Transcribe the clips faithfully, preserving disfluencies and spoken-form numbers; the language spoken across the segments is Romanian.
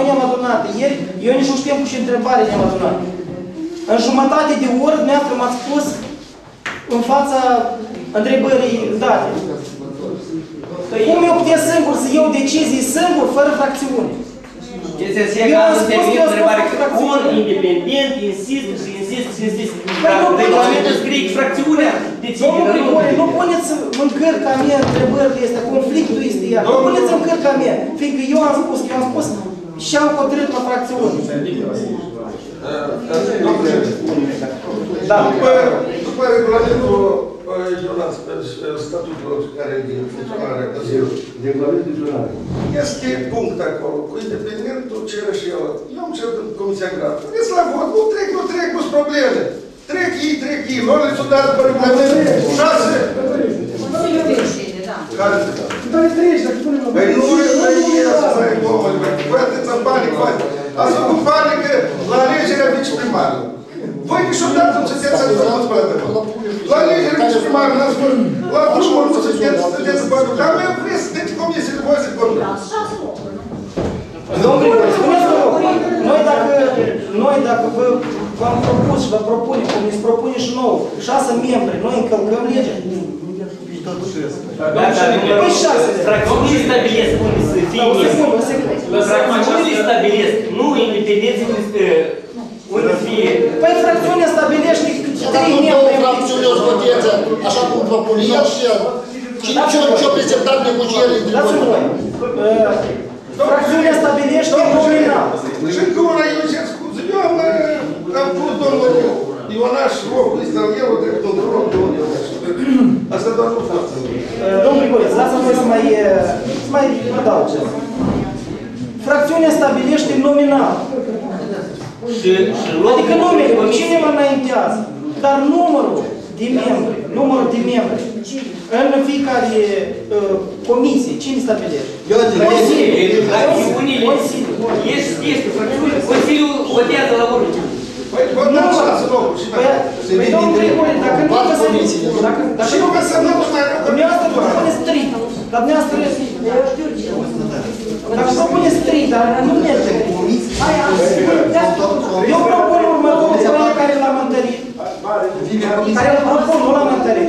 Noi ne-am adunat ieri, eu nici nu știam cu ce întrebare ne-am adunat. În jumătate de oră, dumneavoastră m-ați pus în fața întrebării date. Cum eu putea singur să iau decizii singur, fără fracțiune? Este să termin întrebare că un independent insist și insist și insist. Regulamentul scrie fracțiunea decide. Domnul Grigore, nu puneți în cărca mea întrebările astea, conflictul este iar. Nu puneți în cărca mea, fiindcă eu am spus, eu am spus și am hotărât la fracțiune. Da. După regulamentul statutul care din funcționarea Consiliului. Regulamentul funcționare. Este punct acolo, cu independentul cere și el. Eu am cerut în Comisia Agrară. Vedeți la vot, nu trec, nu trec, nu-s probleme. Trec ei, trec ei. Nu le s-o dat pe regulament. Șase. Care se dă? Păi nu reiese, mai omul, băi, atâta panică, băi. Ați făcut panică la alegerea viceprimarului. Voi niciodată nu sunteți să făcuți pe la La alegerea viceprimarului, n-ați spus, la drumul nu sunteți să sunteți să facă. Dar mai vreți să sunteți comisiile voi să vorbiți. Domnul Grigore, spuneți-vă rog, noi dacă, noi dacă v-am propus și vă propunem, cum ne propune și nouă, șase membri, noi încălcăm legea? Păi șase. Fracțiunile stabilesc unde să fie. Fracțiunile stabilesc, nu independenții unde să fie. Păi fracțiunea stabilește trei membri. Dacă două fracțiuni o scoteță, așa cum propune el și el, ce-o prezentat negocierile între voi? Fracțiunea stabilește nominal. Și încă una, eu cer scuze, eu am pus domnul Ionaș locul ăsta, el o drept într-un loc de unde asta doar nu față. Domnul Grigore, lasă-mă voi să mai, să mai adaug ceva. Fracțiunea stabilește nominal. Adică numele, cine mă înaintează, dar numărul de membri, numărul de membri, în fiecare uh, comisie, cine stabilește? Consiliul. Fracțiunile, ești, ești, fracțiunile, Consiliul votează la urmă. Păi, vă dăm șase locuri și dacă... Păi, domnul Grigore, dacă nu vă să... Și nu vă să nu vă mai... Dumneavoastră propuneți trei, dar dumneavoastră... Dacă propuneți trei, dar nu merge. Eu propun următorul proiect care l-am întărit. Care îl propun, nu l-am întărit.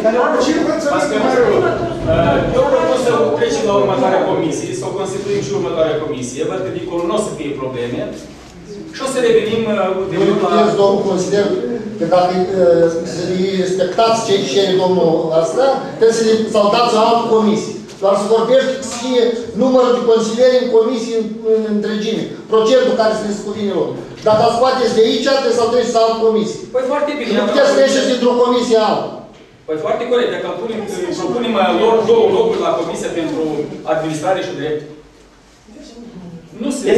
Eu propun să trecem la următoarea comisie, să o constituim și următoarea comisie. Văd că dincolo nu o să fie probleme. Și o să revenim de Nu puteți, domnul, consider că dacă să respectați ce cere domnul ăsta, trebuie să le saldați la altă comisie. Doar să vorbești să fie numărul de consilieri în comisie în întregime. Procentul care se le scuvine lor. Dacă îl scoateți de aici, trebuie să-l treceți la altă comisie. Păi foarte bine. Nu puteți să ieșeți dintr-o comisie altă. Păi foarte corect. Dacă propunem lor două locuri la Comisia pentru Administrare și Drept, nu se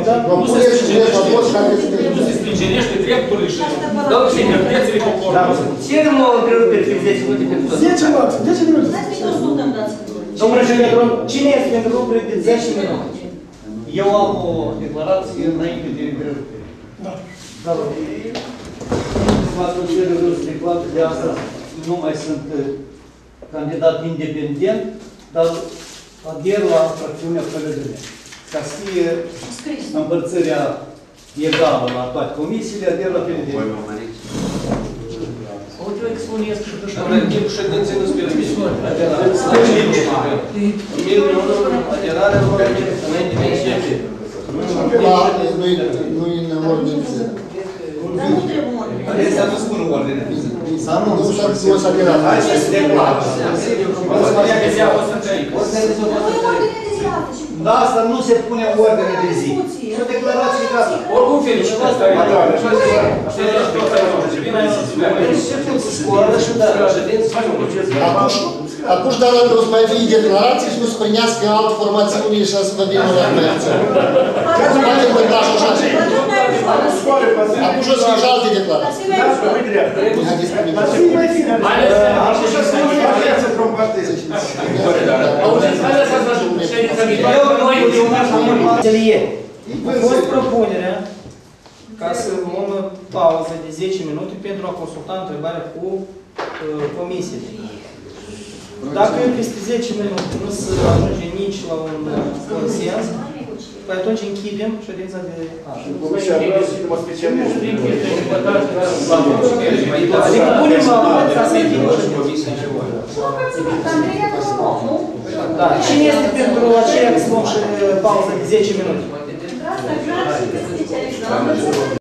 stringenește drepturile și libertățile poporului. Ce mă întrerupe zece minute pentru tot? zece minute, zece minute. Domnul președinte, cine este pentru lucruri de zece minute? Eu am o declarație înainte de întrerupere. Da. Da, vă consider să declar de astăzi nu mai sunt candidat independent, dar ader la fracțiunea P L D N. Ca să fie împărțirea egală la toate comisiile, ader la P L D N. Eu expunesc și dușmă. Dar în timpul ședinței nu-ți permis. Aderarea înainte de începe. Nu-i în ordine de zi. Dar nu trebuie ordine. Adesea nu spun ordine de zi. Să nu, nu știu să aderat. Hai să se declară. Da, asta nu se pune ordine de zi. E o declarație gata. Oricum felicitați. Atunci, dar o să mai fie declarații și nu se primească altă formațiune și să vă vină la reacție. Nu poate întâmpla și așa. Atunci o să fie și alte declarații. A fost propunerea ca să luăm o pauză de zece minute pentru a consulta întrebarea cu uh, comisiile. Dacă peste zece minute nu se ajunge nici la un consens, Păi atunci închidem ședința de... Comisia vrea să mă specializez. Adică punem la vot ca să închidem. Andreea Cromov, nu? Da. Cine este pentru aceea că să luăm și pauză de zece minute? Gata, gata, specializăm.